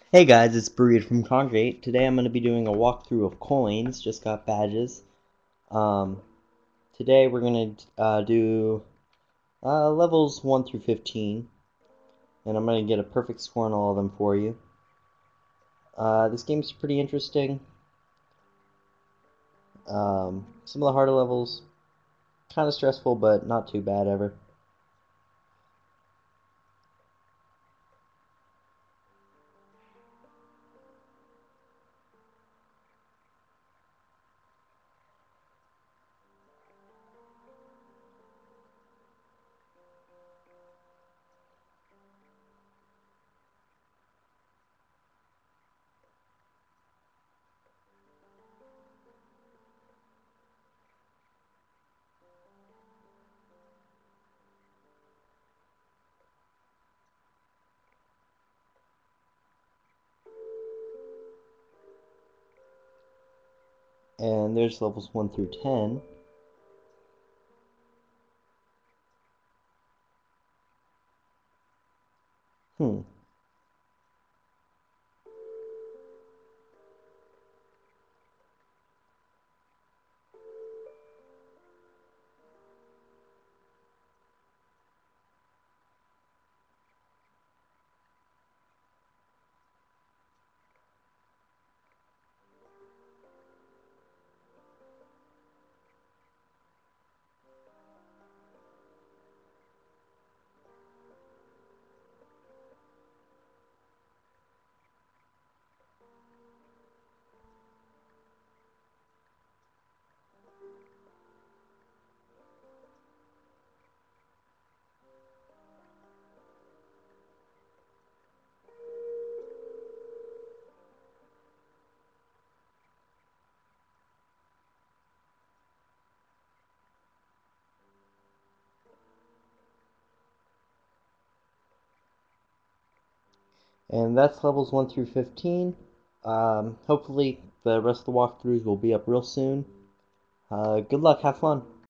Hey guys, it's Burrito from Congregate. Today I'm going to be doing a walkthrough of coins. Just got badges. Um, Today we're going to do levels 1 through 15, and I'm going to get a perfect score on all of them for you. This game's pretty interesting. Some of the harder levels, kind of stressful, but not too bad ever. And there's levels 1 through 10. Hmm. And that's levels 1 through 15. Hopefully the rest of the walkthroughs will be up real soon. Good luck, have fun.